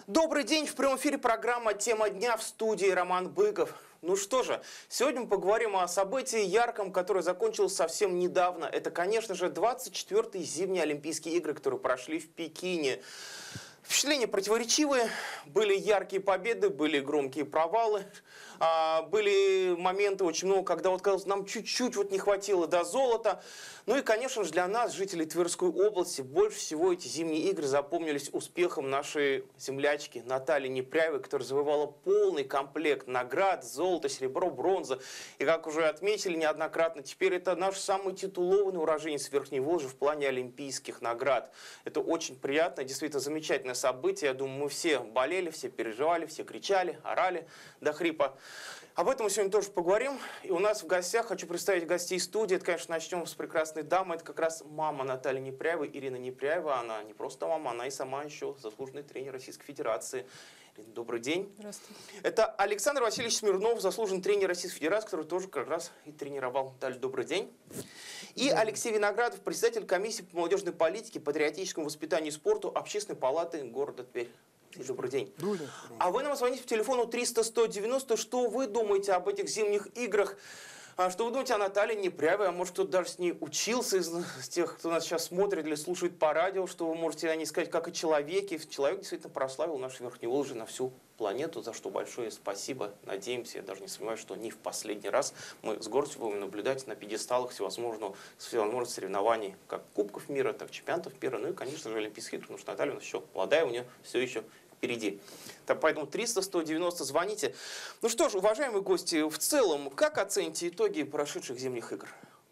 Добрый день! В прямом эфире программа «Тема дня», в студии Роман Быков. Ну что же, сегодня мы поговорим о событии ярком, которое закончилось совсем недавно. Это, конечно же, 24-е зимние Олимпийские игры, которые прошли в Пекине. Впечатления противоречивые, были яркие победы, были громкие провалы, были моменты очень много, когда вот казалось, нам чуть-чуть вот не хватило до золота. Ну и, конечно же, для нас, жителей Тверской области, больше всего эти зимние игры запомнились успехом нашей землячки Натальи Непряевой, которая завоевала полный комплект наград: золото, серебро, бронза. И, как уже отметили неоднократно, теперь это наш самый титулованный уроженец Верхней Волжи в плане олимпийских наград. Это очень приятно, действительно замечательное событие. Я думаю, мы все болели, все переживали, все кричали, орали до хрипа. Об этом мы сегодня тоже поговорим. И у нас в гостях, хочу представить гостей студии. Это, конечно, начнем с прекрасной дамы. Это как раз мама Натальи Непряевой, Ирина Непряева. Она не просто мама, она и сама еще заслуженный тренер Российской Федерации. Ирина, добрый день. Здравствуйте. Это Александр Васильевич Смирнов, заслуженный тренер Российской Федерации, который тоже как раз и тренировал. Наталья, добрый день. И Алексей Виноградов, председатель комиссии по молодежной политике, патриотическому воспитанию и спорту Общественной палаты города Тверь. Добрый день. А вы нам звоните по телефону 300-190. Что вы думаете об этих зимних играх? Что вы думаете о Наталье Непряевой? А может, кто-то даже с ней учился из тех, кто нас сейчас смотрит или слушает по радио? Что вы можете о ней сказать, как о человеке? Человек действительно прославил нашу Верхнюю Волжу на всю планету, за что большое спасибо. Надеемся, я даже не сомневаюсь, что не в последний раз мы с гордостью будем наблюдать на пьедесталах всевозможных соревнований, как Кубков мира, так и чемпионатов мира, ну и, конечно же, Олимпийских игр, потому что Наталья у нас еще молодая, у нее все еще впереди. Так, поэтому 300-190 звоните. Ну что ж, уважаемые гости, в целом, как оцените итоги прошедших зимних игр?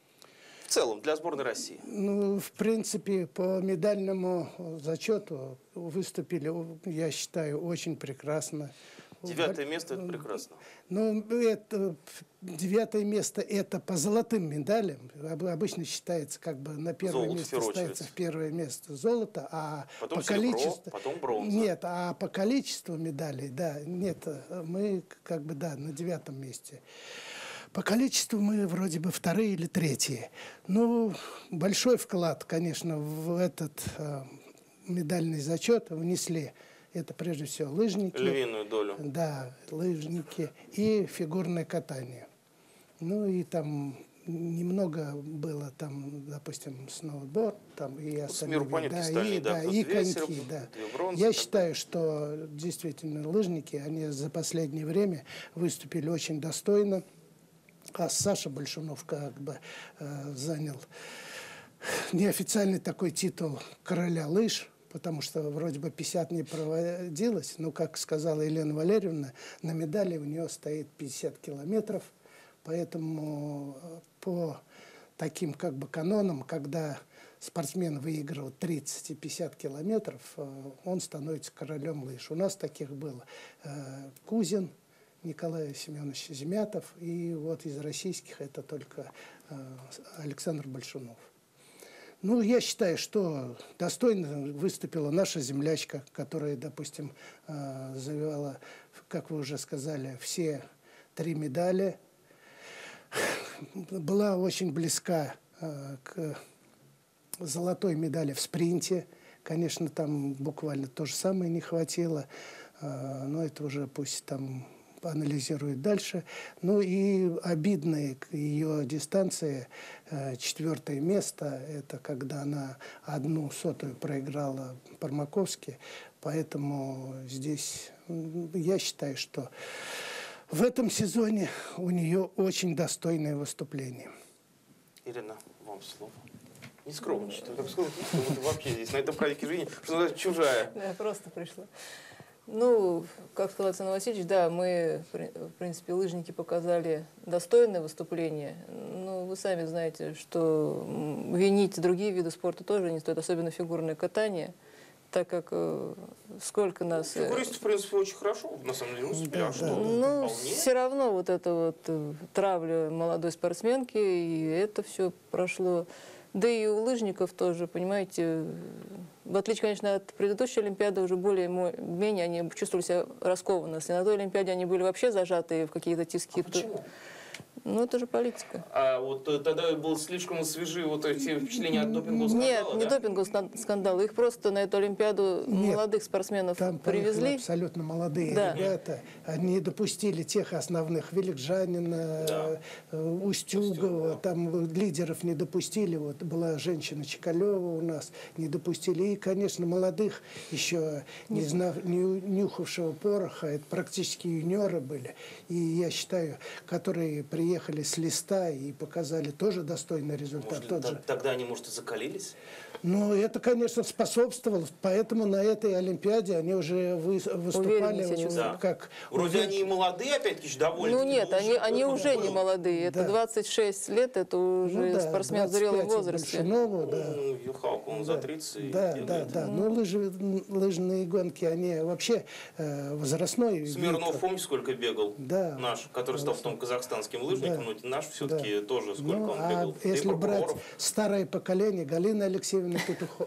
В целом, для сборной России. Ну, в принципе, по медальному зачету выступили, я считаю, очень прекрасно. 9-е место – это прекрасно. Ну, это 9-е место – это по золотым медалям. Обычно считается, как бы на первое место ставится в первое место золото, а потом по серебро, количеству… потом бронза. Нет, а по количеству медалей, да, нет, мы как бы, да, на 9-м месте. По количеству мы вроде бы 2-е или 3-е. Ну, большой вклад, конечно, в этот медальный зачет внесли. Это прежде всего лыжники. Львиную долю. Да, лыжники и фигурное катание. Ну и там немного было, там, допустим, сноуборд, там и остальные. И коньки, да. Я считаю, что действительно лыжники, они за последнее время выступили очень достойно. А Саша Большунов как бы занял неофициальный такой титул короля лыж, потому что вроде бы 50 не проводилось, но, как сказала Елена Валерьевна, на медали у нее стоит 50 километров, поэтому по таким как бы канонам, когда спортсмен выигрывает 30 и 50 километров, он становится королем лыж. У нас таких было Кузин Николай Семенович Зимятов, и вот из российских это только Александр Большунов. Ну, я считаю, что достойно выступила наша землячка, которая, допустим, завоевала, как вы уже сказали, все 3 медали. Была очень близка к золотой медали в спринте. Конечно, там буквально то же самое не хватило, но это уже пусть там анализирует дальше. Ну и обидная ее дистанция, 4-е место, это когда она 1/100 проиграла Пармаковски. Поэтому здесь я считаю, что в этом сезоне у нее очень достойное выступление. Ирина, вам слово. Не скромничайте, так скромничайте, вообще здесь на этом празднике жизни, что она чужая. Да, просто пришла. Ну, как сказал Александр Васильевич, да, мы, в принципе, лыжники показали достойное выступление. Но вы сами знаете, что винить другие виды спорта тоже не стоит, особенно фигурное катание, так как сколько нас… Фигуристы, в принципе, очень хорошо, на самом деле, успели. Ну, все равно вот это вот травля молодой спортсменки, и это все прошло. Да и у лыжников тоже, понимаете, в отличие, конечно, от предыдущей Олимпиады, уже более-менее они чувствовали себя раскованно. Если на той Олимпиаде они были вообще зажаты в какие-то тиски. А почему? Ну, это же политика. А вот тогда было слишком свежи вот эти впечатления от допингового скандала? Нет, не допингового скандала. Их просто на эту Олимпиаду молодых спортсменов там привезли. Абсолютно молодые ребята. Они допустили тех основных: Великжанина, Устюгова. Там лидеров не допустили. Вот была женщина Чекалева у нас, не допустили. И, конечно, молодых, еще не нюхавшего пороха, это практически юниоры были. И я считаю, которые приехали с листа и показали тоже достойный результат. Тогда они, может, и закалились? Ну, это, конечно, способствовало. Поэтому на этой Олимпиаде они уже выступали как... Вроде они и молодые, опять-таки, довольно. Ну нет, они уже не молодые. Это 26 лет, это уже спортсмен в зрелом возрасте. Юхалку, он за 30. Да. Ну, лыжные гонки, они вообще возрастной. Смирнов, помните, сколько бегал? Да. Наш, который стал потом казахстанским лыжником, но наш все-таки тоже сколько он бегал. Если брать старое поколение, Галина Алексеевна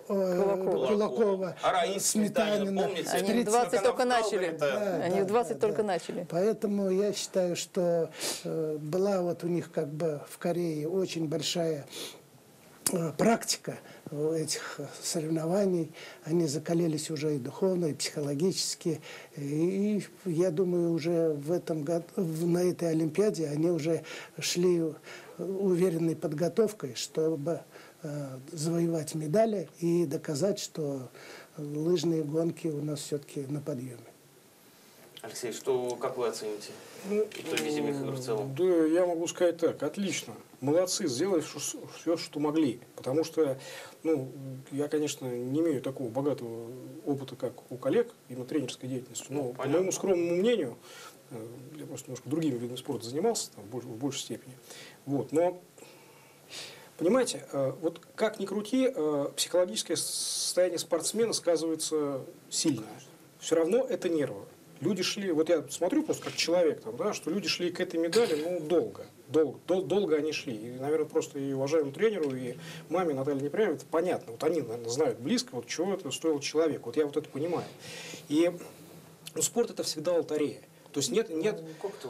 Кулакова, Сметанина. Помните? Они в 20 только начали. Они в 20 только начали. Поэтому я считаю, что была вот у них как бы в Корее очень большая практика этих соревнований. Они закалились уже и духовно, и психологически. И я думаю, уже в этом году, на этой Олимпиаде они уже шли уверенной подготовкой, чтобы завоевать медали и доказать, что лыжные гонки у нас все-таки на подъеме. Алексей, как вы оцените итоги зимних игр в целом? Да, я могу сказать так: отлично. Молодцы, сделали все, что могли. Потому что, я, конечно, не имею такого богатого опыта, как у коллег, именно тренерской деятельности. Но, по моему скромному мнению, я просто немножко другими видами спорта занимался в большей степени. Вот, но, понимаете, вот как ни крути, психологическое состояние спортсмена сказывается сильно. Все равно это нервы. Люди шли, вот я смотрю просто как человек, что люди шли к этой медали, долго они шли. И, наверное, просто и уважаемому тренеру, и маме Наталье Непрямовой это понятно. Вот они, наверное, знают близко, вот чего это стоило человеку. Вот я вот это понимаю. И спорт — это всегда лотерея. То есть нет... Нет,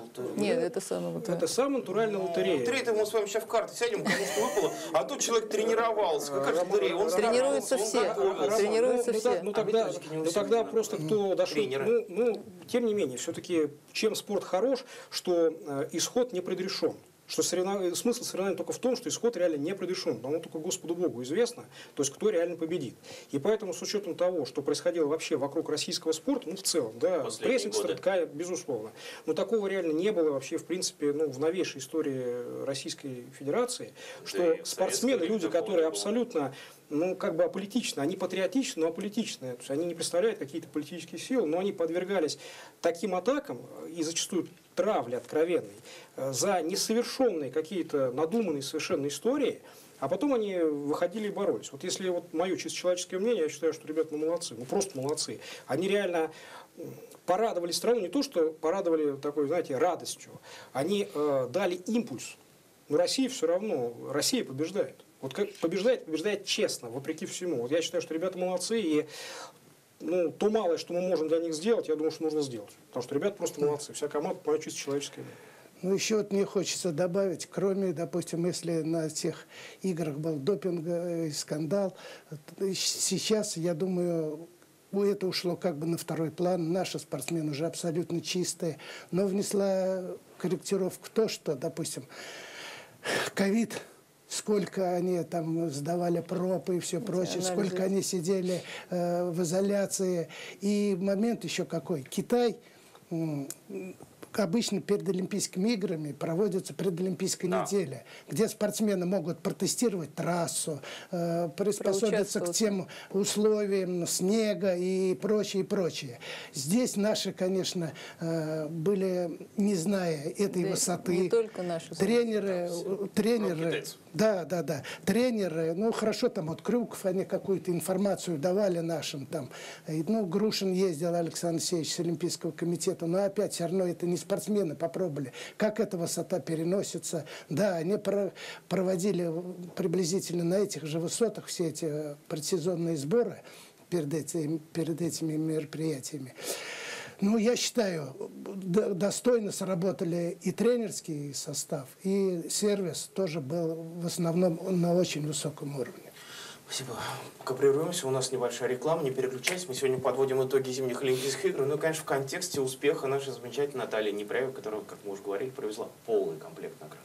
это самая лотерея. Это самая натуральная лотерея. Лотерея-то мы с вами сейчас в карты сядем, кому что выпало, а тут человек тренировался. Какая же лотерея? Он тренируются все. Тренируются все. Тогда просто кто дошел... Тем не менее, все-таки чем спорт хорош, что исход не предрешен. Что смысл соревнований только в том, что исход реально не предрешен. Потому только Господу Богу известно, то есть кто реально победит. И поэтому с учетом того, что происходило вообще вокруг российского спорта, в целом, прессинг, стрелька, безусловно. Но такого реально не было вообще, в принципе, в новейшей истории Российской Федерации, что спортсмены, люди, которые абсолютно аполитичны, они патриотичны, но аполитичны. То есть они не представляют какие-то политические силы, но они подвергались таким атакам и зачастую травле откровенной за несовершенные какие-то надуманные совершенно истории, а потом они выходили и боролись. Вот если мое чисто человеческое мнение, я считаю, что ребята молодцы, просто молодцы. Они реально порадовали страну, не то что порадовали такой, знаете, радостью, они дали импульс. Но Россия все равно, Россия побеждает. Вот как побеждает честно, вопреки всему. Вот я считаю, что ребята молодцы, и то малое, что мы можем для них сделать, я думаю, что нужно сделать. Потому что ребята просто молодцы. Вся команда, мое чисто человеческое мнение. Еще мне хочется добавить, кроме, допустим, если на тех играх был допинг, скандал, сейчас, я думаю, это ушло как бы на второй план. Наши спортсмены уже абсолютно чистые. Но внесла корректировку то, что, допустим, ковид, сколько они там сдавали пропы и все прочее, сколько они сидели в изоляции. И момент еще какой. Китай обычно перед Олимпийскими играми проводится предолимпийская неделя, где спортсмены могут протестировать трассу, приспособиться к тем условиям снега и прочее, прочее. Здесь наши, конечно, были, не зная этой высоты. Не только наши. Тренеры, тренеры, хорошо, там вот Крюков, они какую-то информацию давали нашим там. Грушин ездил, Александр Алексеевич, с Олимпийского комитета, но опять все равно это не спортсмены попробовали, как эта высота переносится. Да, они проводили приблизительно на этих же высотах все эти предсезонные сборы перед этими мероприятиями. Ну, я считаю, достойно сработали и тренерский состав, и сервис тоже был в основном на очень высоком уровне. Спасибо. Пока прервемся, у нас небольшая реклама, не переключайтесь. Мы сегодня подводим итоги зимних Олимпийских игр. Ну и, конечно, в контексте успеха нашей замечательной Натальи Непряевой, которая, как мы уже говорили, привезла полный комплект наград.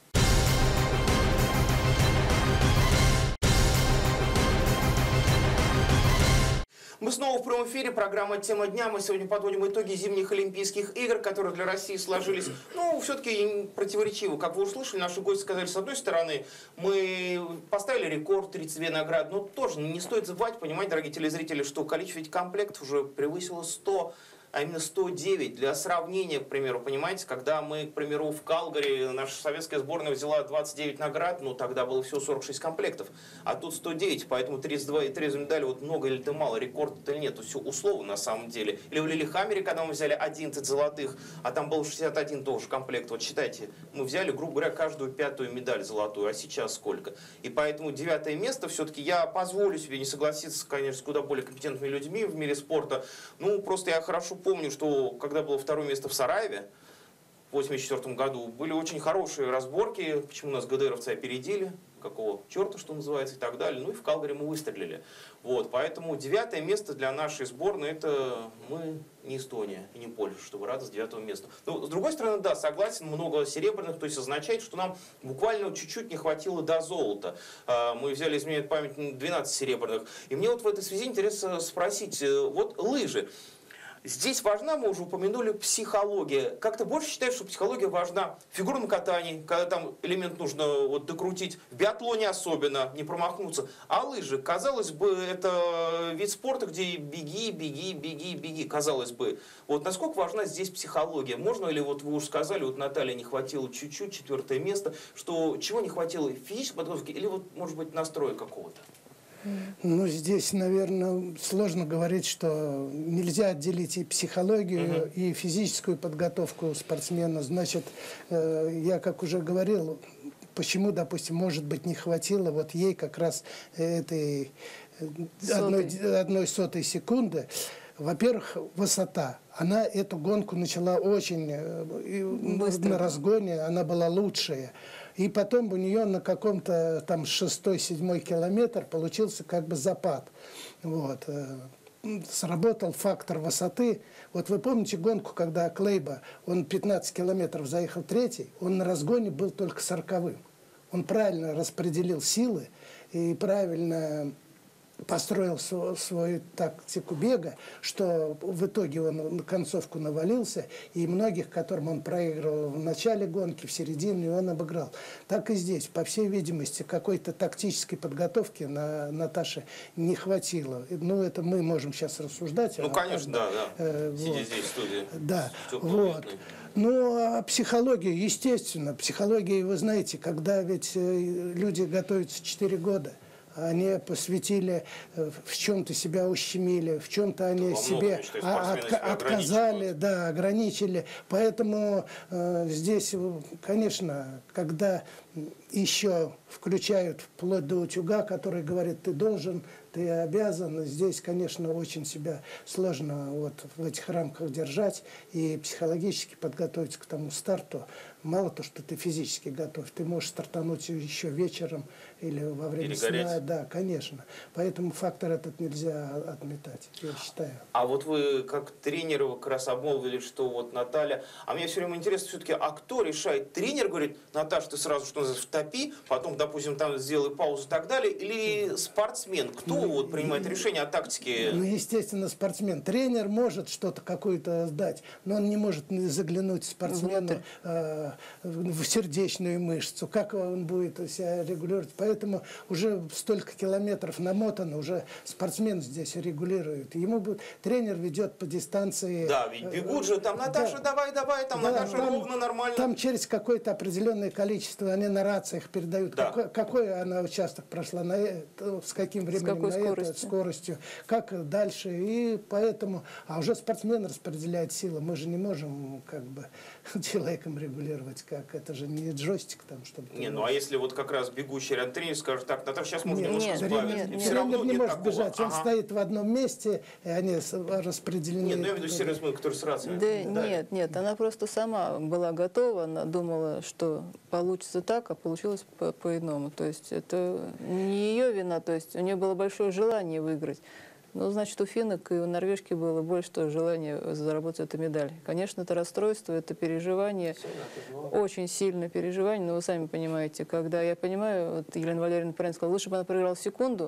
Мы снова в прямом эфире, программа «Тема дня». Мы сегодня подводим итоги зимних Олимпийских игр, которые для России сложились, ну, все-таки противоречиво. Как вы услышали, наши гости сказали, с одной стороны, мы поставили рекорд 32 награды, но тоже не стоит забывать, понимаете, дорогие телезрители, что количество ведь комплектов уже превысило 100, а именно 109. Для сравнения, к примеру, понимаете, когда мы, к примеру, в Калгари, наша советская сборная взяла 29 наград, ну, тогда было всего 46 комплектов, а тут 109, поэтому 32 и 3 медали, вот много или это мало, рекорд это или нет, то все условно на самом деле. Или в Лилихаммере, когда мы взяли 11 золотых, а там был 61 тоже комплект, вот считайте, мы взяли, грубо говоря, каждую 5-ю медаль золотую, а сейчас сколько? И поэтому 9-е место, все-таки я позволю себе не согласиться, конечно, с куда более компетентными людьми в мире спорта, ну, просто я хорошо помню, что когда было 2-е место в Сараеве в 1984 году, были очень хорошие разборки, почему нас ГДРовцы опередили, какого черта, что называется, и так далее. Ну и в Калгари мы выстрелили. Вот, поэтому 9-е место для нашей сборной, это мы не Эстония и не Польша, чтобы радость 9-го места. Но с другой стороны, да, согласен, много серебряных, то есть означает, что нам буквально чуть-чуть не хватило до золота. Мы взяли, изменяет память, 12 серебряных. И мне вот в этой связи интересно спросить, вот лыжи. Здесь важна, мы уже упомянули, психология. Как-то больше считаешь, что психология важна в фигурном катании, когда там элемент нужно вот докрутить, в биатлоне особенно, не промахнуться. А лыжи, казалось бы, это вид спорта, где беги, беги, беги, беги, казалось бы. Вот насколько важна здесь психология? Можно ли, вот вы уже сказали, вот Наталье не хватило чуть-чуть, 4-е место, что чего не хватило, физической подготовки или вот, может быть, настроя какого-то? Ну, здесь, наверное, сложно говорить, что нельзя отделить и психологию, и физическую подготовку спортсмена. Значит, я, как уже говорил, почему, допустим, может быть, не хватило вот ей как раз этой 1/100 секунды. Во-первых, высота. Она эту гонку начала очень быстро. На разгоне, она была лучшая. И потом у нее на каком-то там 6-7 километр получился как бы запад. Вот. Сработал фактор высоты. Вот вы помните гонку, когда Клейба, он 15 километров заехал 3-й, он на разгоне был только 40-м. Он правильно распределил силы и правильно построил свою тактику бега, что в итоге он на концовку навалился, и многих, которым он проигрывал в начале гонки, в середине, он обыграл. Так и здесь, по всей видимости, какой-то тактической подготовки на Наташе не хватило. Ну, это мы можем сейчас рассуждать. Ну, конечно, да. Сидя вот. здесь в студии. Да, вот. Ну, а психология, естественно, психология, вы знаете, когда ведь люди готовятся 4 года, они посвятили, в чем-то себя ущемили, в чем-то они себе отказали, да, ограничили. Поэтому здесь, конечно, когда еще включают вплоть до утюга, который говорит, ты должен, ты обязан, здесь, конечно, очень себя сложно вот в этих рамках держать и психологически подготовиться к тому старту. Мало то, что ты физически готов, ты можешь стартануть еще вечером или во время сна. Да, конечно. Поэтому фактор этот нельзя отметать, я считаю. А вот вы как тренер как раз обмолвили, что вот Наталья... А мне все время интересно все-таки, а кто решает? Тренер говорит, Наташа, ты сразу, что называется, втопи, потом, допустим, там сделай паузу и так далее, или спортсмен? Кто вот принимает решение о тактике? Ну, естественно, спортсмен. Тренер может что-то какое-то дать, но он не может заглянуть спортсмену в сердечную мышцу, как он будет себя регулировать. Поэтому уже столько километров намотано, уже спортсмен здесь регулирует. Ему тренер ведет по дистанции. Да, ведь бегут же, там, Наташа, да, давай, там, да, Наташа, там, ровно, нормально. Там через какое-то определенное количество, они на рациях передают, да. какой она участок прошла, с каким временем скоростью, как дальше. И поэтому, а уже спортсмен распределяет силы. Мы же не можем как бы человеком регулировать, как это же не джойстик там, чтобы... Не, ну а если вот как раз бегущий рядом тренер скажет, так, Наташа, сейчас можно немножко сбавить. Тренер не может бежать, он стоит в одном месте, и они распределены. Нет, ну я имею в виду сервисмен, который с рацией. Да, нет, она просто сама была готова, она думала, что получится так, а получилось по-иному. То есть это не ее вина, то есть у нее было большое желание выиграть. Ну, значит, у финнок и у норвежки было больше тоже желания заработать эту медаль. Конечно, это расстройство, это переживание, очень сильное переживание, но вы сами понимаете, когда я понимаю, вот Елена Валерьевна правильно сказала, лучше бы она проиграла в секунду,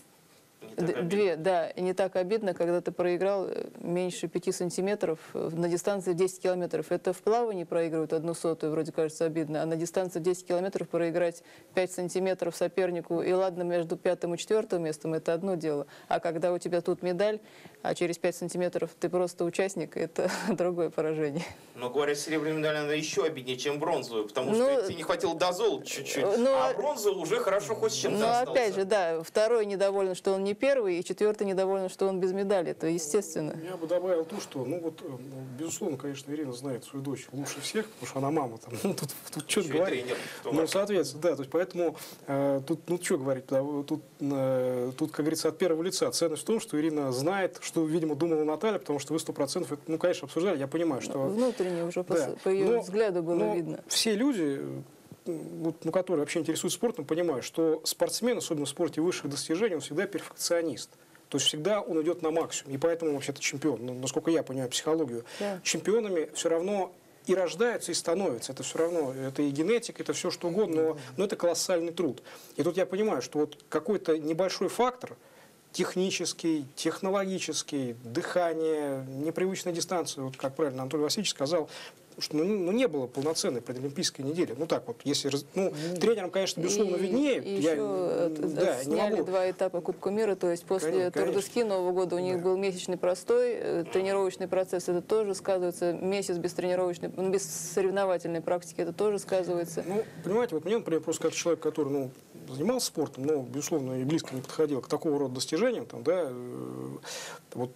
две, да, и не так обидно, когда ты проиграл меньше 5 сантиметров на дистанции 10 километров. Это в плавании проигрывают 1/100, вроде кажется обидно, а на дистанции 10 километров проиграть 5 сантиметров сопернику, и ладно, между 5-м и 4-м местом, это одно дело. А когда у тебя тут медаль, а через 5 сантиметров ты просто участник, это другое поражение. Но, говорят, серебряная медаль она еще обиднее, чем бронзовую, потому что тебе не хватило до золота чуть-чуть, а бронзовую уже хорошо хоть с чем-то остался. Но опять же, да, второй недоволен, что он не первый, и четвертый недоволен, что он без медали. Это естественно. Я бы добавил то, что, ну вот, безусловно, конечно, Ирина знает свою дочь лучше всех, потому что она мама там. Ну, тут что говорить. Ну, соответственно, да, то есть поэтому тут, ну, что говорить, тут, как говорится, от первого лица ценность в том, что Ирина знает, что, видимо, думала Наталья, потому что вы 100% это, ну, конечно, обсуждали, я понимаю, что... Внутренне уже по ее взгляду было видно. Все люди, вот, ну, которые вообще интересуются спортом, понимают, что спортсмен, особенно в спорте высших достижений, он всегда перфекционист. То есть всегда он идет на максимум. И поэтому вообще-то чемпион, ну, насколько я понимаю психологию, чемпионами все равно и рождаются, и становятся. Это все равно, это и генетика, это все что угодно, но это колоссальный труд. И тут я понимаю, что вот какой-то небольшой фактор, технический, технологический, дыхание, непривычная дистанция, вот как правильно Анатолий Васильевич сказал, что ну, не было полноценной предолимпийской недели. Ну так вот, если... Ну, тренерам, конечно, безусловно, виднее. И еще сняли 2 этапа Кубка мира, то есть после Тур-де-Ски Нового года у них был месячный простой, тренировочный процесс, это тоже сказывается, месяц без тренировочной, без соревновательной практики, это тоже сказывается. Ну, понимаете, вот мне, например, просто как человек, который, ну, занимался спортом, но, безусловно, и близко не подходил к такого рода достижениям, там, да, вот,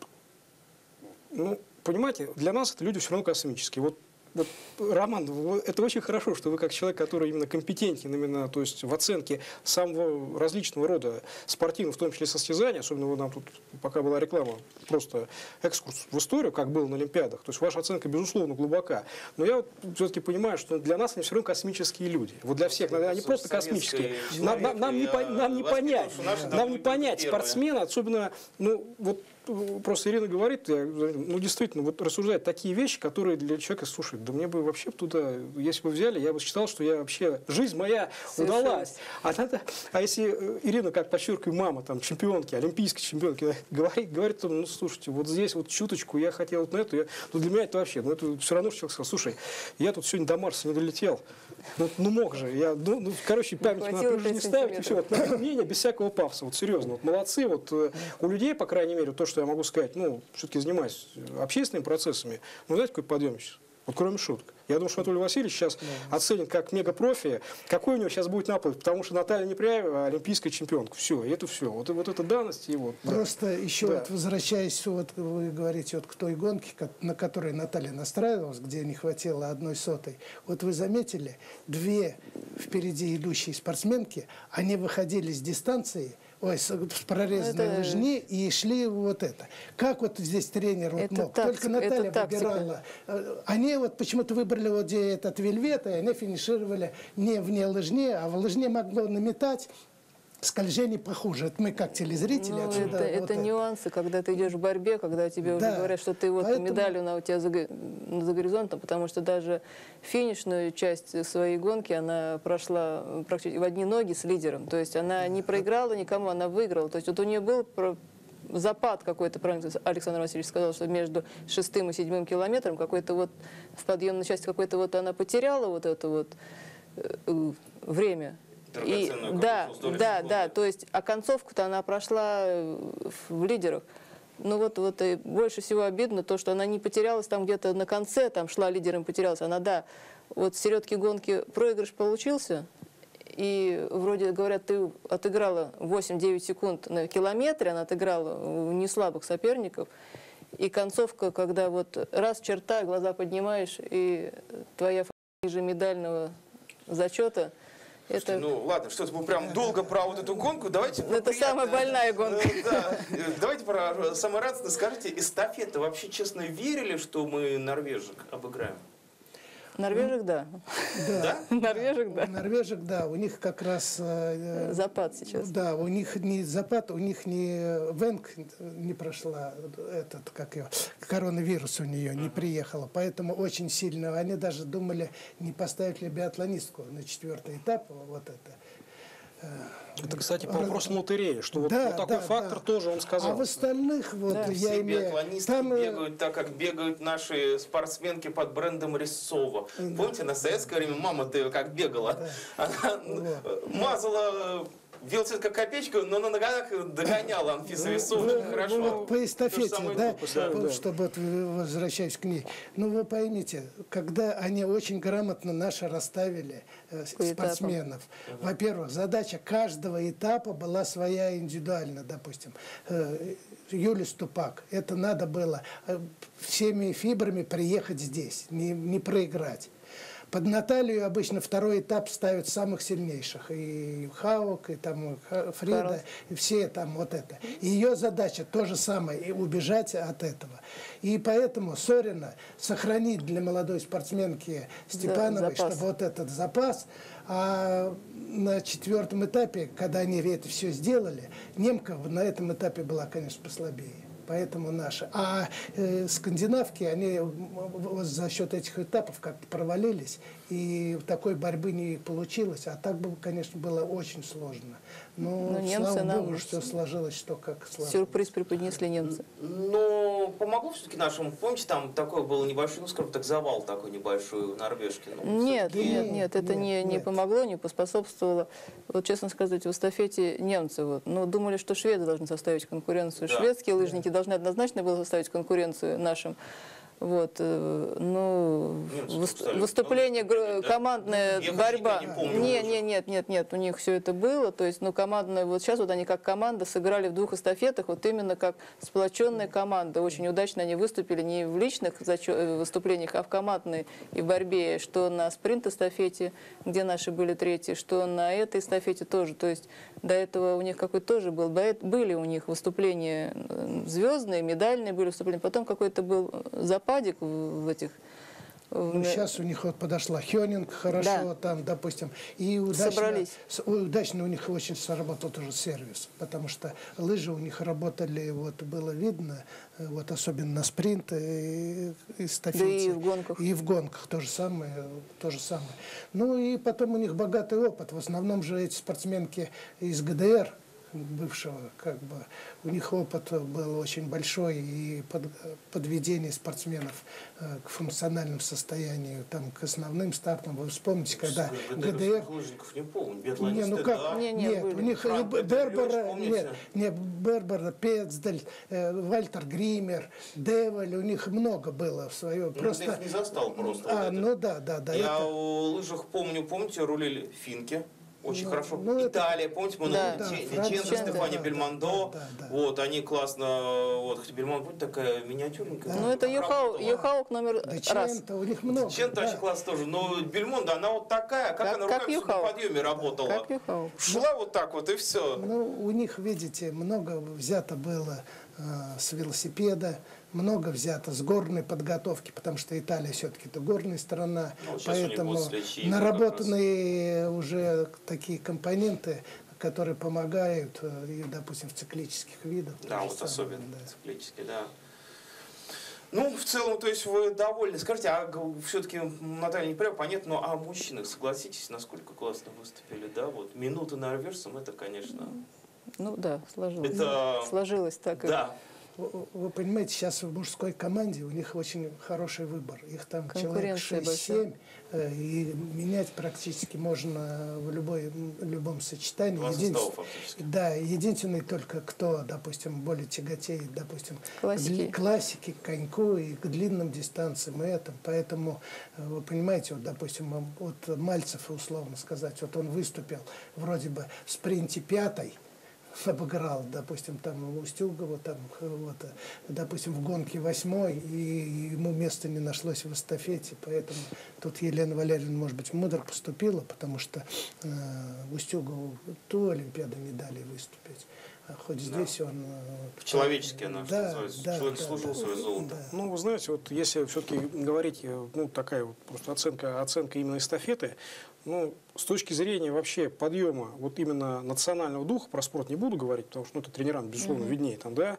ну, понимаете, для нас это люди все равно космические. Вот, Роман, это очень хорошо, что вы как человек, который именно компетентен, именно, то есть в оценке самого различного рода спортивных, в том числе состязаний, особенно вы нам тут, пока была реклама, просто экскурс в историю, как было на Олимпиадах, то есть ваша оценка, безусловно, глубока. Но я вот все-таки понимаю, что для нас они все равно космические люди. Вот для всех, они просто космические. Нам не понять спортсмена, особенно, ну, вот, просто Ирина говорит, ну, действительно, вот рассуждает такие вещи, которые для человека, слушай, да мне бы вообще туда, если бы взяли, я бы считал, что я вообще, жизнь моя удалась. А если Ирина, как подчеркиваю, мама, там, чемпионки, олимпийской чемпионки, говорит, ну, слушайте, вот здесь вот чуточку я хотел вот на эту, ну, для меня это вообще, ну, это все равно, что человек сказал, слушай, я тут сегодня до Марса не долетел, ну мог же, я, ну, короче, память надо не ставить, и все, вот, мое мнение, без всякого пафоса, вот, серьезно, вот, молодцы, вот, у людей, по крайней мере, то, что я могу сказать, ну, все-таки занимаюсь общественными процессами, ну, знаете, какой подъемщик? Вот кроме шуток. Я думаю, что Анатолий Васильевич сейчас оценит как мегапрофи, какой у него сейчас будет наплыв, потому что Наталья Непряева олимпийская чемпионка. Все, и это все. Вот это данность и вот. Просто еще вот возвращаясь, вот вы говорите, вот к той гонке, на которой Наталья настраивалась, где не хватило 1/100. Вот вы заметили, 2 впереди идущие спортсменки, они выходили с дистанции, с прорезанной лыжни и шли вот это. Как вот здесь тренер вот мог? Только Наталья выбирала. Они вот почему-то выбрали вот где этот вельвет, и они финишировали не вне лыжни, а в лыжне могло наметать. Скольжение похуже. Это мы как телезрители. Ну, это нюансы, когда ты идешь в борьбе, когда тебе уже говорят, что ты вот медалью у тебя за горизонтом, потому что даже финишную часть своей гонки она прошла практически в одни ноги с лидером. То есть она не проиграла никому, она выиграла. То есть вот у нее был запад какой-то, правильно Александр Васильевич сказал, что между 6-м и 7-м километром какой-то вот в подъемной части какой-то вот она потеряла вот это вот время. И, да, то есть, а концовку-то она прошла в лидерах. Ну вот и больше всего обидно то, что она не потерялась там где-то на конце, там шла лидером, потерялась. Она, да, вот в середке гонки проигрыш получился, И вроде говорят, ты отыграла 8-9 секунд на километре, она отыграла у неслабых соперников. И концовка, когда вот раз черта, глаза поднимаешь, и твоя ниже медального зачета. Слушайте, ну ладно, что-то мы прям долго про вот эту гонку. Давайте про это самая больная гонка. Да. Давайте про самое радостное. Скажите, эстафета, вообще честно верили, что мы норвежек обыграем? Норвежек, да. Да. Норвежек, да. Норвежек, да. У них как раз... запад сейчас. Да, у них не запад, у них не Венг не прошла, коронавирус у нее не приехала. Поэтому очень сильно. Они даже думали, не поставить ли биатлонистку на 4-й этап. Вот это. Это, кстати, по вопросу лотереи, что да, вот такой фактор тоже он сказал. А в остальных, вот, да. я имею... биатлонистки бегают так, как бегают наши спортсменки под брендом Резцова. Да. Помните, на советское время мама-то как бегала? Да. Она мазала... велосипед как копеечка, но на ногах догоняла Анфиса Весова хорошо. Вот по эстафете, да, чтобы вот, возвращаясь к ней. Ну, вы поймите, когда они очень грамотно наши расставили спортсменов. Во-первых, задача каждого этапа была своя индивидуально, допустим. Юлия Ступак, это надо было всеми фибрами приехать здесь, не проиграть. Под Наталью обычно второй этап ставят самых сильнейших. И Хаук, и там Фрида, и все там вот это. И ее задача то же самое, и убежать от этого. И поэтому Сорина сохранить для молодой спортсменки Степановой, чтобы вот этот запас. А на 4-м этапе, когда они это все сделали, немка на этом этапе была, конечно, послабее. Поэтому наши. А скандинавки, они за счет этих этапов как-то провалились, и такой борьбы не получилось. А так бы, конечно, было очень сложно. Но слава богу, что сложилось, что как сложилось. Сюрприз преподнесли немцы. Но помогло все-таки нашему, помните, там такой был небольшой, ну, скажем так, завал такой небольшой в Норвежке? Ну, нет, это не помогло, не поспособствовало. Вот, честно сказать, в эстафете немцы, вот, ну, думали, что шведы должны составить конкуренцию. Да. Шведские лыжники должны однозначно было составить конкуренцию нашим. Вот, ну, выступление, командная борьба. Нет, у них все это было. То есть, ну, командная, вот сейчас вот они как команда сыграли в 2 эстафетах, вот именно как сплоченная команда. Очень удачно они выступили не в личных выступлениях, а в командной и в борьбе, что на спринт-эстафете, где наши были третьи, что на этой эстафете тоже. То есть, до этого у них какой-то тоже был, были у них выступления звездные, медальные были выступления, потом какой-то был запас в этих... Ну, сейчас у них вот подошла Хёнинг, хорошо, там, допустим, и удачно у них очень сработал тоже сервис, потому что лыжи у них работали, вот было видно, вот особенно на спринт и эстафете. Да и в гонках. И в гонках то же самое. Ну и потом у них богатый опыт, в основном же эти спортсменки из ГДР, бывшего, как бы, у них опыт был очень большой и подведение спортсменов к функциональному состоянию, там, к основным стартам. Вы вспомните, когда ГДР... не помню, биатлонисты, ну как, нет, у них Бербера, Пецдель, Вальтер Гример, Девель, у них много было в свое. Просто... Я их не застал просто. Ну да. Я о лыжах помните, рулили финки. Очень хорошо. Италия, помните, мы Ченто, Стефани Бельмондо, вот, они классно, вот, хотя Бельмондо такая миниатюрненькая. Ну, это Юхаук номер раз. У них много. Ченто очень классно тоже, но Бельмондо, она вот такая, как она руками на подъеме работала. Как Юхаук. Шла вот так вот, и все. Ну, у них, видите, много взято было с велосипеда, много взято с горной подготовки, потому что Италия все-таки это горная страна, поэтому наработанные уже такие компоненты, которые помогают, допустим, в циклических видах. Да, вот особенно циклические, да. Ну, в целом, то есть вы довольны. Скажите, а все-таки Наталья не прям понятно, но о мужчинах согласитесь, насколько классно выступили, да? Вот минуты норвежцам, это, конечно... Ну да, сложилось так. Да. вы понимаете, сейчас в мужской команде у них очень хороший выбор. Их там человек 6-7, и менять практически можно в любом сочетании. Да, единственный только кто, допустим, более тяготеет, допустим, к классике, к коньку и к длинным дистанциям и этому. Поэтому, вы понимаете, вот, допустим, вот Мальцев, условно сказать, вот он выступил вроде бы в спринте 5-й, обыграл, допустим, там Устюгова, там, вот, допустим, в гонке 8-й, и ему места не нашлось в эстафете, поэтому тут Елена Валерьевна, может быть, мудро поступила, потому что Устюгову ту Олимпиаду не дали выступить. Хоть здесь он... Человечески она, что называется. Человек служил свое золото. Да. Ну, вы знаете, вот если все-таки говорить, ну, такая вот просто оценка именно эстафеты, ну, с точки зрения вообще подъема вот именно национального духа, про спорт не буду говорить, потому что, ну, это тренерам, безусловно, виднее, там, да,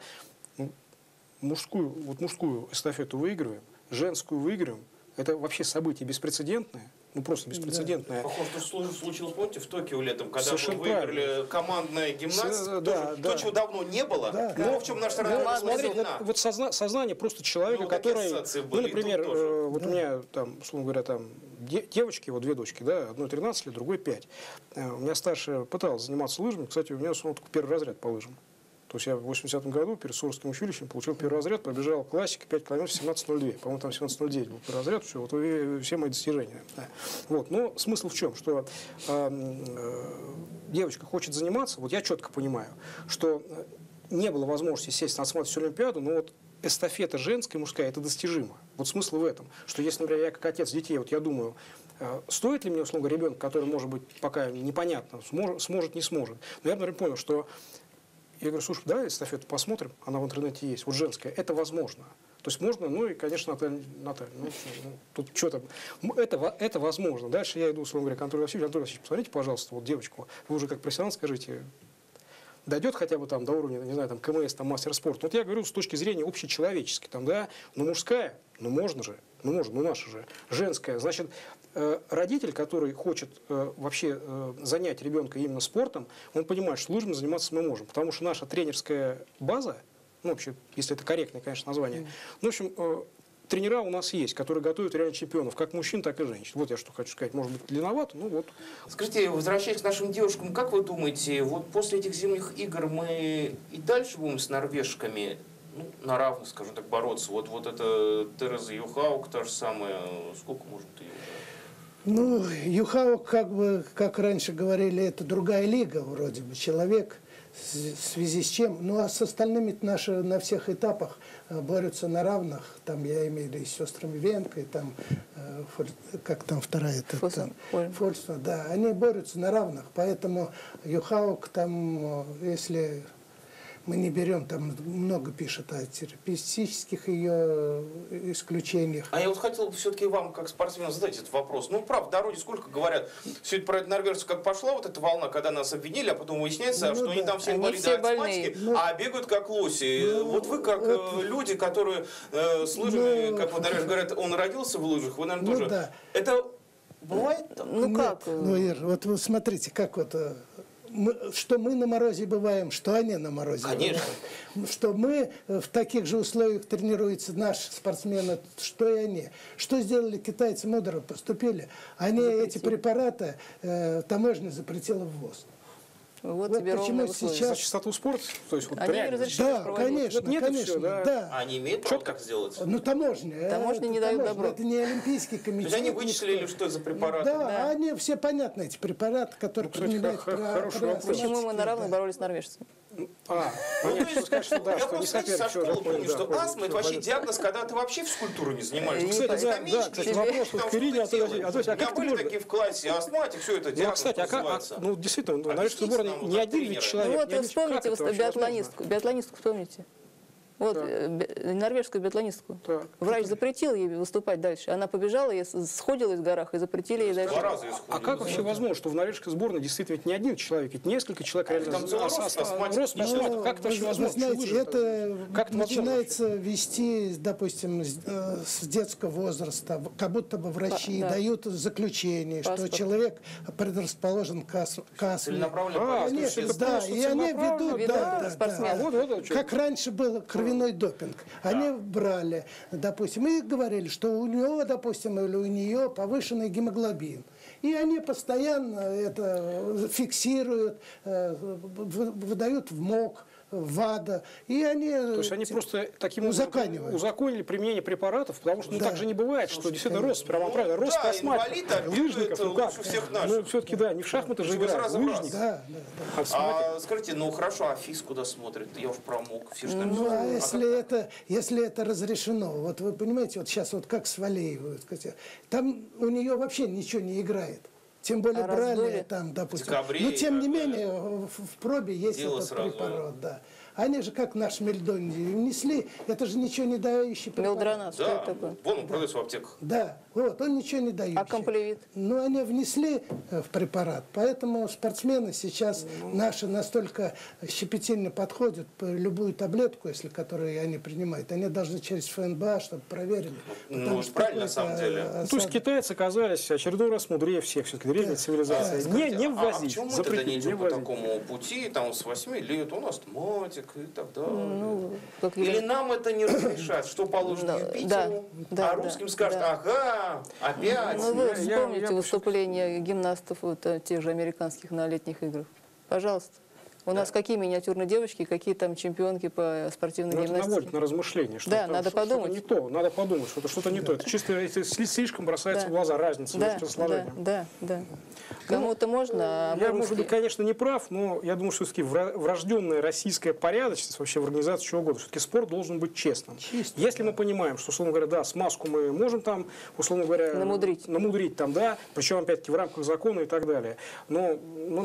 мужскую эстафету выигрываем, женскую выигрываем, это вообще событие беспрецедентное. Ну, просто беспрецедентное. Похоже, что случилось, помните, в Токио летом, когда мы выиграли командная гимнастика, то, чего давно не было, но в чем наша страна смотрите, вот сознание просто человека, который, ну, например, вот у меня там, условно говоря, там девочки, вот 2 дочки, да, одной 13 лет, другой 5. У меня старшая пыталась заниматься лыжами, кстати, у меня только 1-й разряд по лыжам. То есть я в 80-м году перед Суворовским училищем получил 1-й разряд, пробежал классика 5 километров 17:02. По-моему, там 17:09 был 1-й разряд, все, вот все мои достижения. Да. Вот. Но смысл в чем? Что девочка хочет заниматься, вот я четко понимаю, что не было возможности сесть на всю Олимпиаду, но вот эстафета женская и мужская – это достижимо. Вот смысл в этом, что если, например, я как отец детей, вот я думаю, стоит ли мне, условно говоря, ребенок, который, может быть, пока непонятно, сможет, не сможет. Но я, например, понял, что я говорю, слушай, давай эстафету посмотрим, она в интернете есть, вот женская, это возможно. То есть можно, ну и, конечно, Наталья, тут что там, это возможно. Дальше я иду, условно говоря, к Антону Васильевичу, посмотрите, пожалуйста, вот девочку, вы уже как профессионал скажите, дойдет хотя бы там до уровня, не знаю, там КМС, там мастер спорта. Вот я говорю с точки зрения общечеловеческой, там, да, но мужская, ну можно же, ну наша же, женская, значит, родитель, который хочет вообще занять ребенка именно спортом, он понимает, что лыжами заниматься мы можем, потому что наша тренерская база, ну вообще, если это корректное, конечно, название, ну, в общем, тренера у нас есть, которые готовят реально чемпионов, как мужчин, так и женщин. Вот я что хочу сказать, может быть, длинновато, ну вот. Скажите, возвращаясь к нашим девушкам, как вы думаете, вот после этих зимних игр мы и дальше будем с норвежками, ну, на равных, скажем так, бороться? Вот это Тереза Юхаук, та же самая, сколько может ее? Ну, Юхаук, как раньше говорили, это другая лига вроде бы, человек, в связи с чем. Ну, а с остальными наши на всех этапах борются на равных. Там я имею в виду и с сестрами Венко, и там, как там вторая, Фольсна, да, они борются на равных. Поэтому Юхаук там, если мы не берем, там много пишет о терапевтических ее исключениях. А я вот хотел все-таки вам, как спортсмену, задать этот вопрос. Ну, правда, в народе сколько говорят, все это про это норвежцев, как пошла вот эта волна, когда нас обвинили, а потом выясняется, что они там все инвалиды астматики, а бегают как лоси. Вот вы, как люди, которые с лыжами, как вот говорят, он родился в лыжах, вы, наверное, тоже. Да. Это бывает так? Ну, как? Ну, Ир, вот вы смотрите, как вот... что мы на морозе бываем, что они на морозе Конечно. бывают. Что мы в таких же условиях тренируются наши спортсмены, что и они. Что сделали китайцы, мудро поступили. Они эти препараты, таможня запретила ввоз. Вот тебе почему сейчас... За чистоту спорта? То есть, вот они не разрешили да, конечно, вот нет, конечно. все, да. Да. А они имеют право так сделать? Ну, таможня. Таможня не дает добро. Это не Олимпийский комитет. То есть они вычислили, что это за препараты? Да, они все понятны, эти препараты, которые применяют... Почему мы на равных боролись с норвежцами? Понятно, конечно, да, я просто со школы помню, что астма – это вообще диагноз, когда ты вообще физкультурой не занимаешься. Кстати, вопрос к Ирине. У меня были такие в классе астматик, все это диагноз называется. Ну, действительно, в норвежской сборной не один ведь человек. Ну, вот вспомните биатлонистку вспомните. Вот, норвежскую биатлонистку. Так. Врач запретил ей выступать дальше. Она побежала, сходила из горах и запретили ей дальше. А как вообще возможно, что в норвежской сборной действительно не один человек, ведь несколько человек реально... Как это вообще возможно? Знаете, это начинается вести, допустим, с детского возраста, как будто бы врачи дают заключение, что человек предрасположен к астме. Целенаправленно. Да, и они ведут, как раньше было кровеносные двойной допинг. Они брали, допустим, и говорили, что у него, допустим, или у нее повышенный гемоглобин. И они постоянно это фиксируют, выдают в МОК, ВАДА, и они... То есть они просто таким образом узаконили применение препаратов, потому что так же не бывает, что действительно рост, прямо правильно, рост косматиков, лыжников, ну как? Ну все-таки да, не в шахматы же играют, лыжник. Скажите, ну хорошо, а ФИС куда смотрит? Я уж промок. Ну а если это разрешено, вот вы понимаете, вот сейчас вот как с Валеевой, там у нее вообще ничего не играет. Тем более брали там, допустим. Но тем не менее в пробе есть этот препарат. Да. Они же как наш мельдон внесли, это же ничего не дающий препарат. Мелдронат, что это такое? Вон он продается в аптеках. Да, вот, он ничего не дающий. А комплевит? Но они внесли в препарат, поэтому спортсмены сейчас наши настолько щепетильно подходят по любую таблетку, если которую они принимают. Они должны через ФНБА, чтобы проверили. Ну, правильно, на самом деле. То есть китайцы оказались очередной раз мудрее всех, все-таки древняя цивилизация. Не ввозить. А почему мы тогда не идем по такому пути, там с 8 лет он астматик и так далее? Ну, или нам это не разрешат, что положено Юпитеру, а русским скажут, ага, опять. Ну, вы вспомните выступления гимнастов вот, тех же американских на летних играх. Пожалуйста. У нас какие миниатюрные девочки, какие там чемпионки по спортивной гимнастике. Это наводит на размышление. Что да, надо подумать. Что-то не то. Надо подумать, что что-то не то. Это чисто слишком бросается в глаза разница между сложением. Да. Кому-то можно, а я, может быть, конечно, не прав, но я думаю, что все-таки врожденная российская порядочность вообще в организации чего угодно. Все-таки спорт должен быть честным. Если мы понимаем, что, условно говоря, да, смазку мы можем там, условно говоря, намудрить там, да, причем, опять-таки, в рамках закона и так далее. Но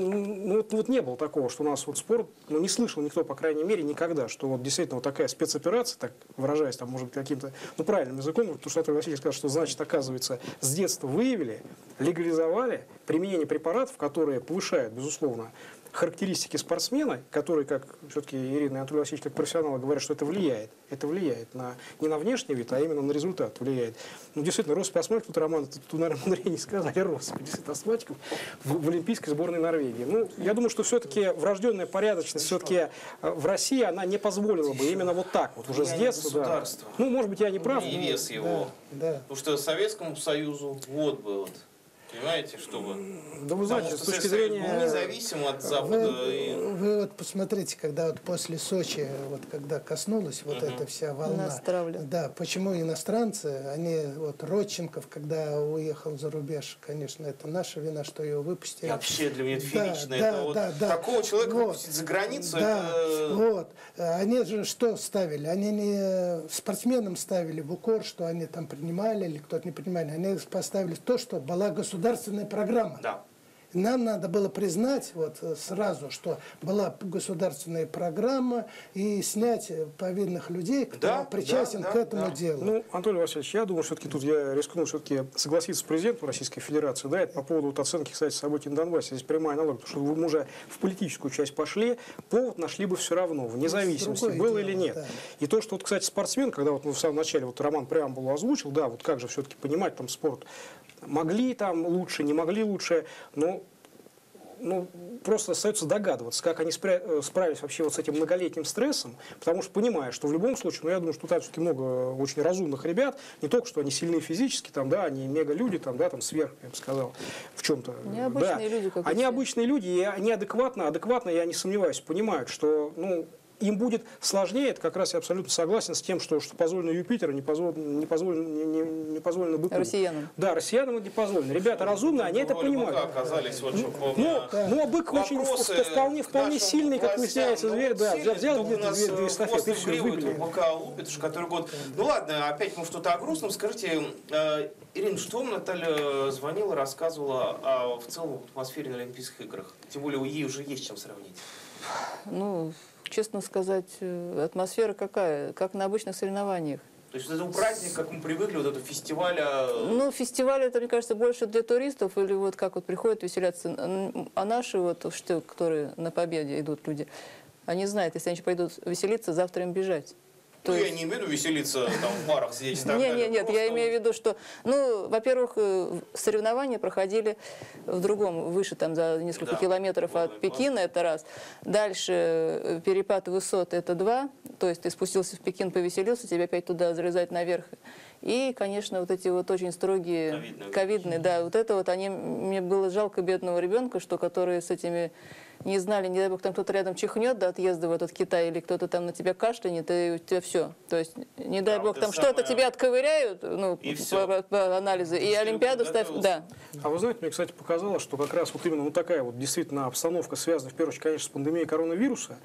вот не было такого, что у нас вот спорт, не слышал никто, по крайней мере, никогда, что вот действительно вот такая спецоперация, так выражаясь, там, может быть, каким-то, правильным языком, потому что Анатолий Васильевич сказал, что, значит, оказывается, с детства выявили, легализовали применение препаратов, которые повышают, безусловно, характеристики спортсмена, которые, как все-таки Ирина и Анатолий Васильевич, как профессионалы, говорят, что это влияет. Это влияет не на внешний вид, а именно на результат влияет. Ну, действительно, рост астматиков, тут, Роман, тут, наверное, мудрее не сказали, рост астматиков в олимпийской сборной Норвегии. Ну, я думаю, что все-таки врожденная порядочность все-таки в России, она не позволила бы именно вот так вот, уже с детства. Да. Ну, может быть, я не прав. И вес его. Да. Потому что Советскому Союзу вот бы вот. Понимаете, чтобы... Да вы знаете, с точки зрения... независимо от Запада. Вы вот посмотрите, когда вот после Сочи, вот когда коснулась вот эта вся волна. Да, почему иностранцы, они, вот Родченков, когда уехал за рубеж, конечно, это наша вина, что его выпустили. И вообще для меня это феерично. Такого человека выпустить за границу, это... Вот. Они же что ставили? Они не спортсменам ставили в укор, что они там принимали или кто-то не принимали. Они поставили то, что была государственная программа. Да. Нам надо было признать вот сразу, что была государственная программа, и снять повинных людей, кто причастен к этому делу. Ну, Анатолий Васильевич, я думаю, все-таки тут я рискну все-таки согласиться с президентом Российской Федерации, да, это по поводу вот оценки, кстати, событий на Донбассе. Здесь прямая аналогия, потому что мы уже в политическую часть пошли, повод нашли бы все равно, вне зависимости, было или нет. Да. И то, что, вот, кстати, спортсмен, когда вот мы в самом начале, вот Роман преамбулу озвучил, да, вот как же все-таки понимать там спорт, могли там лучше, не могли лучше, но просто остается догадываться, как они справились вообще вот с этим многолетним стрессом, потому что понимая, что в любом случае, я думаю, что там все-таки много очень разумных ребят, не только, что они сильны физически, там, да, они мега-люди, там, да, там, сверх, я бы сказал, в чем-то. Необычные люди, как они обычные люди, и они адекватно, я не сомневаюсь, понимают, что, им будет сложнее, это как раз я абсолютно согласен с тем, что позволено Юпитеру, не позволено быку. Россиянам. Да, россиянам это не позволено. Ребята разумные, они это понимают. Оказались, вот, бык очень вполне сильный, как выясняется, зверь, да, взял где-то две эстафеты, и все, выбили. Быка лупит уж который год. Ну ладно, опять мы что-то о грустном. Скажите, Ирина, что вам Наталья звонила, рассказывала о в целом атмосфере на Олимпийских играх? Тем более ей уже есть чем сравнить. Честно сказать, атмосфера какая? Как на обычных соревнованиях. То есть это праздник, как мы привыкли, вот это фестиваль? Фестиваль, это, мне кажется, больше для туристов, или вот как вот приходят веселяться. А наши, вот, которые на победе идут люди, они знают, если они пойдут веселиться, завтра им бежать. Ну, я не имею в виду веселиться там в барах здесь. Нет, я имею в виду, что, ну, во-первых, соревнования проходили в другом, выше, там, за несколько километров от Пекина, это раз. Дальше перепад высот, это два. То есть ты спустился в Пекин, повеселился, тебя опять туда залезать наверх. И, конечно, вот эти вот очень строгие, ковидные, да, вот это вот, мне было жалко бедного ребенка, что которые с этими не знали, не дай бог, там кто-то рядом чихнет до отъезда в этот Китай, или кто-то там на тебя кашлянет, и у тебя все. То есть, не дай бог, там что-то тебя отковыряют, ну, по анализу, и Олимпиаду ставят, да. А вы знаете, мне, кстати, показалось, что как раз вот именно вот такая вот действительно обстановка, связана, в первую очередь, конечно, с пандемией коронавируса.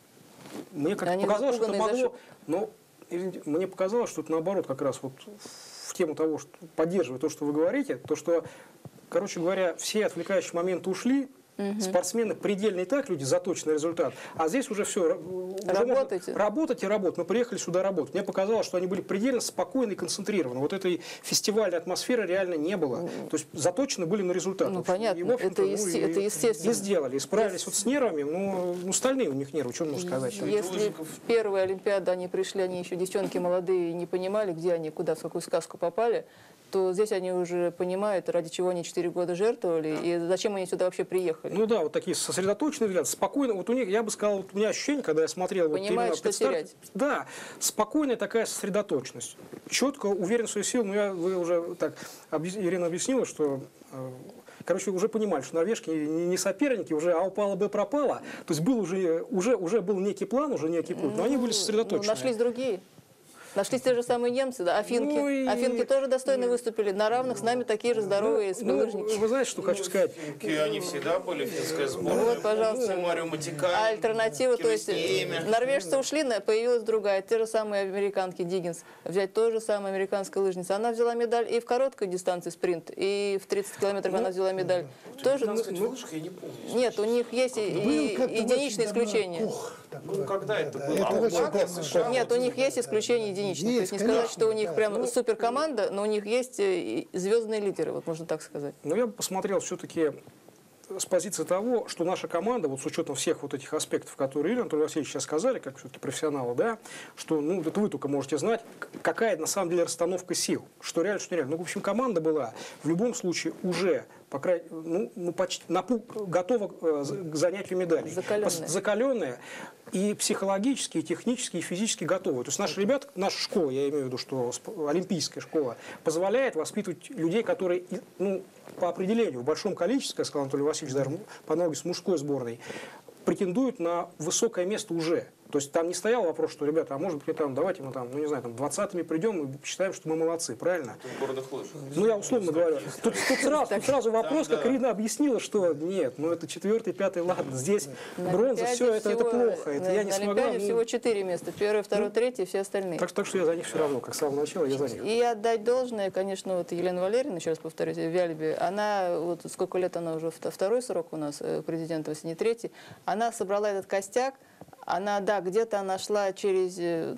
Мне как-то показалось, что это могло... Но, мне показалось, что это наоборот как раз вот в тему того, что поддерживает то, что вы говорите, то, что, короче говоря, все отвлекающие моменты ушли, спортсмены предельно и так люди заточены на результат, а здесь уже все, работать и работать. Мы приехали сюда работать. Мне показалось, что они были предельно спокойны и концентрированы. Вот этой фестивальной атмосферы реально не было. То есть заточены были на результат. Ну, понятно, и, это естественно. И сделали, и справились вот с нервами, ну, стальные у них нервы, что можно сказать. Если в первую Олимпиаду они пришли, они еще девчонки молодые, не понимали, где они, куда, в какую сказку попали, то здесь они уже понимают, ради чего они 4 года жертвовали, и зачем они сюда вообще приехали. Ну да, вот такие сосредоточенные взгляды, спокойно. Вот у них, я бы сказал, вот у меня ощущение, когда я смотрел... Понимают, вот, что терять. Да, спокойная такая сосредоточенность. Четко, уверен в своей силе. Ну, вы уже так, Ирина объяснила, что... Короче, уже понимали, что норвежки не соперники, уже а упало бы пропало. То есть был уже был некий план, уже некий путь, но они были сосредоточены. Ну, нашлись другие. Нашлись те же самые немцы, да, афинки. Ну, афинки тоже достойно выступили. На равных с нами такие же здоровые спинолыжники. Вы знаете, что хочу сказать? Они всегда были, финская сборная. Вот, пожалуйста. А альтернатива, то есть норвежцы ушли, появилась другая. Те же самые американки, Диггинс. Взять той же самой американской лыжницы. Она взяла медаль и в короткой дистанции спринт, и в 30 километров она взяла медаль. Тоже, нет, у них есть единичные исключения. Ну, когда это было? Нет, у них есть исключения единичные. То есть не сказать, что у них прям суперкоманда, но у них есть звездные лидеры, вот можно так сказать. Но я бы посмотрел все-таки с позиции того, что наша команда, вот с учетом всех вот этих аспектов, которые Илья Анатольевич Васильевич сейчас сказали, как все-таки профессионалы, да, что, ну, это вы только можете знать, какая на самом деле расстановка сил, что реально, что нереально. Ну, в общем, команда была в любом случае уже, по крайней мере, ну почти готова к занятию медалей. Закаленная. И психологически, и технически, и физически готовы. То есть наши ребята, наша школа, я имею в виду, что олимпийская школа, позволяет воспитывать людей, которые, ну, по определению, в большом количестве, как сказал Анатолий Васильевич, даже по аналогии с мужской сборной, претендуют на высокое место уже. То есть там не стоял вопрос, что, ребята, а может быть, там, давайте мы там, ну не знаю, там 20-ми придем и считаем, что мы молодцы, правильно? Ну я условно говорю. Тут сразу вопрос, как Ирина объяснила, что нет, ну это 4-й, 5-й, ладно, здесь бронза, все, это плохо, это я не смогла. На Олимпиаде всего 4 места, 1-й, 2-й, 3-й, все остальные. Так что я за них все равно, как с самого начала, я за них. И отдать должное, конечно, вот Елена Валерьевна, еще раз повторюсь, в Вяльбе, она, вот сколько лет она уже, второй срок у нас президента, если не 3-й, она собрала этот костяк. Она, да, где-то она шла через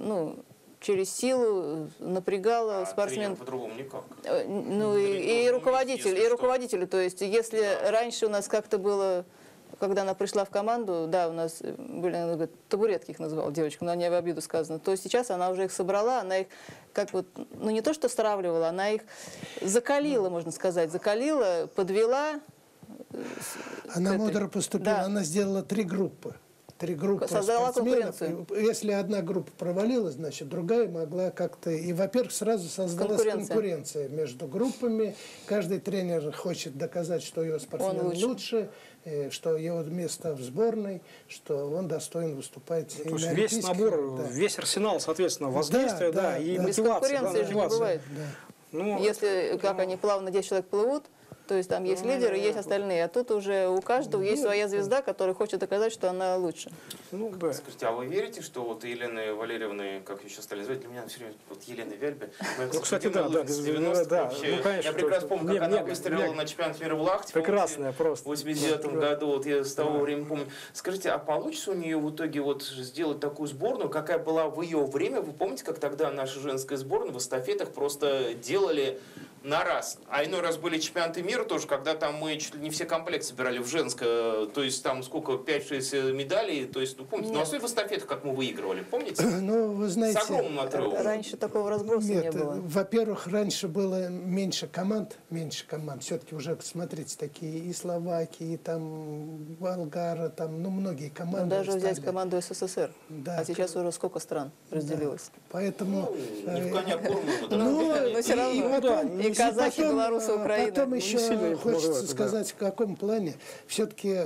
силу, напрягала спортсменов. По-другому никак. Ну и руководители. То есть если раньше у нас как-то было, когда она пришла в команду, да, у нас были, она говорит, табуретки их называла девочка, но не в обиду сказано, то сейчас она уже их собрала, она их как вот, ну не то что стравливала, она их закалила, можно сказать, подвела. Она мудро поступила, да. Она сделала 3 группы. 3 группы спортсменов. Если одна группа провалилась, значит, другая могла как-то... И, во-первых, сразу создалась конкуренция между группами. Каждый тренер хочет доказать, что его спортсмен лучше, что его место в сборной, что он достоин выступать. То есть весь набор, да. Весь арсенал, соответственно, воздействия, да, и мотивация. Без конкуренции же не бывает. Да. Ну, если, как они плавно, 10 человек плывут, то есть там есть лидеры, есть остальные. А тут уже у каждого есть своя звезда, которая хочет доказать, что она лучше. Ну, да. Скажите, а вы верите, что вот Елены Валерьевны, как ее сейчас стали звать, для меня все время вот Елена Вяльбе. Ну, кстати, да. Ну, конечно, я прекрасно помню, как она выстрелила на чемпионат мира в Лахте. Прекрасная просто. В 89-м году, вот я с того времени помню. Скажите, а получится у нее в итоге вот сделать такую сборную, какая была в ее время? Вы помните, как тогда наша женская сборная в эстафетах просто делали На раз. А иной раз были чемпионаты мира тоже, когда там мы чуть ли не все комплекты собирали в женское, то есть там сколько, 5-6 медалей, то есть, ну, помните, ну, особенно в эстафетах, как мы выигрывали, помните? Ну, вы знаете, с огромным отрывом. Раньше такого разброса не было. Во-первых, раньше было меньше команд. Все-таки уже, смотрите, такие и Словакии, и там Болгары, там, ну, многие команды. Ну, даже стали. взять команду СССР. Да. А сейчас уже сколько стран разделилось? Да. Поэтому... Ну, не в коня корму, но все равно. И казахи, белорусы, Украина. Потом еще хочется сказать, в каком плане. Все-таки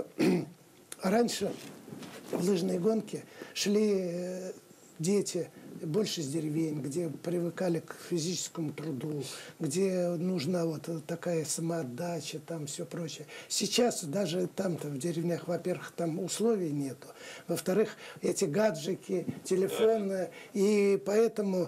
раньше в лыжные гонки шли дети больше с деревень, где привыкали к физическому труду, где нужна вот такая самоотдача, там все прочее. Сейчас даже там-то в деревнях, во-первых, там условий нету, во-вторых, эти гаджики, телефоны, и поэтому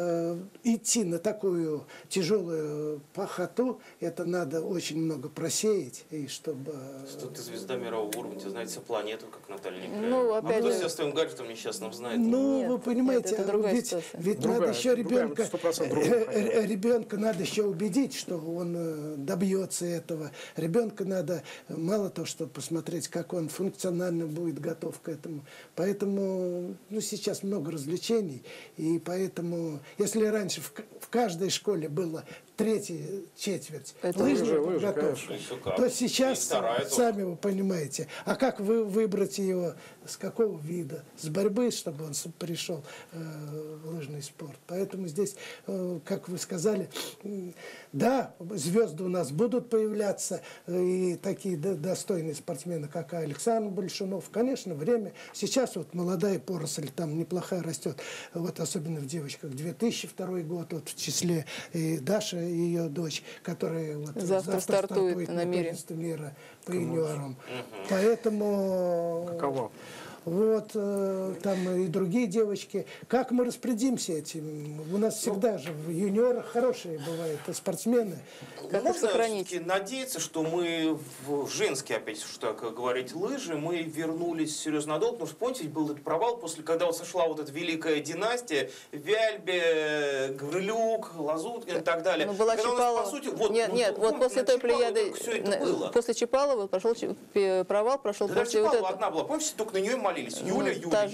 идти на такую тяжелую пахоту, это надо очень много просеять, и чтобы... Что ты звезда мирового уровня, ты знаете планету, как Наталья Николаевна. Ну, опять Кто же... сейчас с твоим гаджетом несчастным знает? Ну, Нет, вы понимаете, нет, это другая ведь ситуация. надо еще ребенка, 100% ребенка надо еще убедить, что он добьется этого. Ребенка надо мало того, что посмотреть, как он функционально будет готов к этому. Поэтому, ну, сейчас много развлечений, и поэтому, если раньше в каждой школе было третья четверть лыжной подготовки, то сейчас, сами вы понимаете, а как вы выбрать его, с какого вида, с борьбы, чтобы он пришел в лыжный спорт. Поэтому здесь, как вы сказали, да, звезды у нас будут появляться, и такие достойные спортсмены, как Александр Большунов. Конечно, время. Сейчас вот молодая поросль там неплохая растет, вот особенно в девочках. 2002 год, вот в числе и Даша, и ее дочь, которая вот завтра стартует на мира по юниорам. Поэтому... Каково? Вот, там и другие девочки. Как мы распорядимся этим? У нас всегда же в юниорах хорошие бывают спортсмены. Как можно все-таки надеяться, что мы в женские, опять что так говорить, лыжи, мы вернулись серьезно надолго, потому что, помните, был этот провал, после, когда вот сошла вот эта великая династия, Вяльбе, Гаврилюк, Лазуткин и так далее. Ну, была Чапалова. По сути, вот, нет, вот после той плеяды, после Чапалова прошел провал, прошел да, после Чапалова вот одна была, помните, только на нее молились. Юля.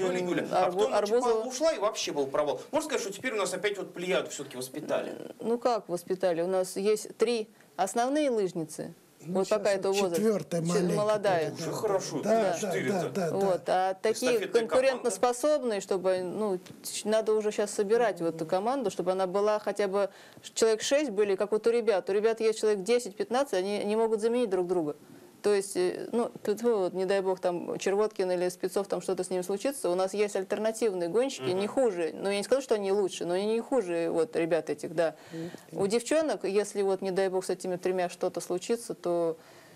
А потом Чапалова ушла, и вообще был провал. Можно сказать, что теперь у нас опять вот плеяду все-таки воспитали? Ну как воспитали? У нас есть 3 основные лыжницы. Ну, вот какая-то возраст. Молодая. Уже хорошо. Да. Вот. А такие конкурентоспособные, чтобы, ну, надо уже сейчас собирать вот эту команду, чтобы она была хотя бы человек 6 были, как вот у ребят. У ребят есть человек 10-15, они не могут заменить друг друга. То есть, ну, вот, не дай бог, там, Червоткин или Спецов, там что-то с ними случится, у нас есть альтернативные гонщики, не хуже, ну, я не скажу, что они лучше, но они не хуже, вот, ребят этих, да. У девчонок, если, вот, не дай бог, с этими 3 что-то случится, то...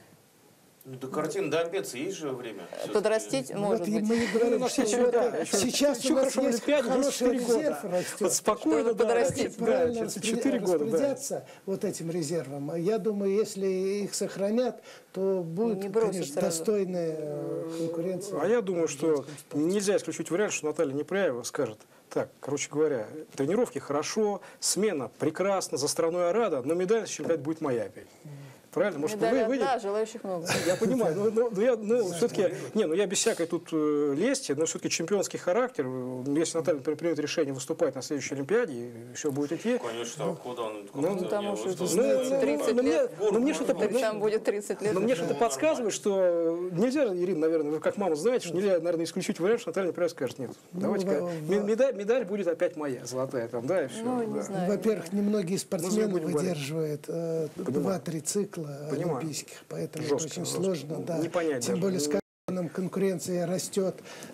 До картин до обеда есть же время. Подрастить может быть. Мы не говорим, что сейчас у нас есть хороший резерв растет. Вот спокойно подрастить. Правильно 4 года распорядятся вот этим резервом. Я думаю, если их сохранят, то будет, конечно, достойная конкуренция. А я думаю, что нельзя исключить вариант, что Наталья Непряева скажет: так, короче говоря, тренировки хорошо, смена прекрасно, за страной рада, но медаль чемпионат будет моя опять. Правильно? Может, да, желающих много. Я понимаю, но все-таки, я без всякой тут лести, но все-таки чемпионский характер, если Наталья, например, примет решение выступать на следующей Олимпиаде, еще будет идти. Конечно, куда он? Потому что 30 лет, там будет 30 лет. Но мне что-то подсказывает, что нельзя, Ирина, наверное, вы как мама знаете, что нельзя, наверное, исключить вариант, что Наталья Непряева скажет: нет, давайте-ка, медаль будет опять моя, золотая там, да, и все. Во-первых, немногие спортсмены выдерживают 2-3 цикла олимпийских, поэтому жестко, очень сложно, да. Не понять Тем даже. более с каждым конкуренция растет,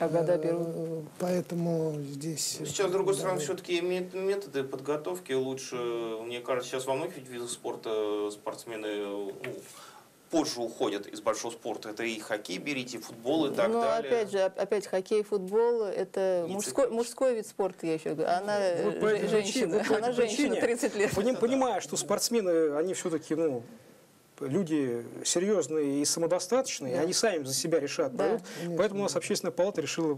поэтому здесь... Сейчас, с другой стороны, все-таки методы подготовки лучше. Мне кажется, сейчас во многих видах спорта спортсмены позже уходят из большого спорта. Это и хоккей берите, и футбол, и так далее. Но опять хоккей, футбол, это мужской вид спорта, я еще говорю. Она женщина, 30 лет. Понимая, что спортсмены, они все-таки, люди серьезные и самодостаточные, они сами за себя решат. Да. Поэтому у нас Общественная палата решила,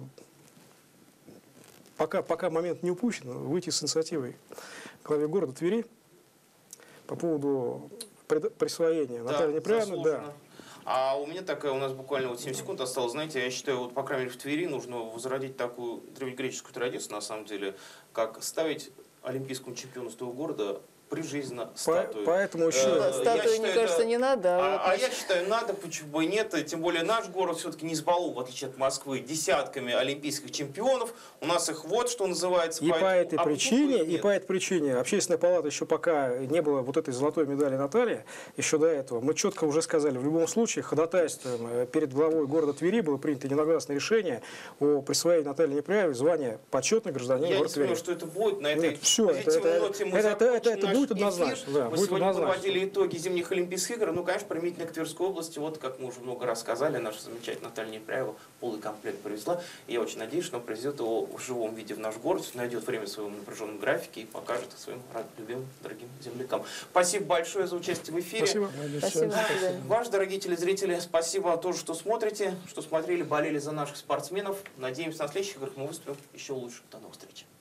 пока момент не упущен, выйти с инициативой к главе города Твери по поводу присвоения. Да, Наталья неправильно, да. А у меня такая, у нас буквально вот 7 секунд осталось. Знаете, я считаю, вот, по крайней мере, в Твери нужно возродить такую древнегреческую традицию, на самом деле, как ставить олимпийскому чемпиону с того города прижизненно статую. Поэтому еще... Статую, мне кажется, не надо. А я считаю, надо, почему бы и нет. Тем более наш город все-таки не избалован, в отличие от Москвы, десятками олимпийских чемпионов. У нас их вот, что называется. И по этой причине Общественная палата еще пока не было вот этой золотой медали Натальи, еще до этого, мы четко уже сказали, в любом случае ходатайством перед главой города Твери было принято единогласное решение о присвоении Натальи Непряевой звания почетный гражданин города Твери. Я не думаю, что это будет. На этой позитивной ноте мы закончим. Будет однозначно. Да, мы сегодня подводили итоги зимних Олимпийских игр. Ну, конечно, применительно к Тверской области, вот как мы уже много рассказали, наша замечательная Наталья Непряева полный комплект привезла. И я очень надеюсь, что она привезет его в живом виде в наш город, найдет время в своем напряженном графике и покажет своим любимым, дорогим землякам. Спасибо большое за участие в эфире. Спасибо. Ваши, дорогие телезрители, спасибо вам тоже, что смотрите, что смотрели, болели за наших спортсменов. Надеемся, на следующих играх мы выступим еще лучше. До новых встреч.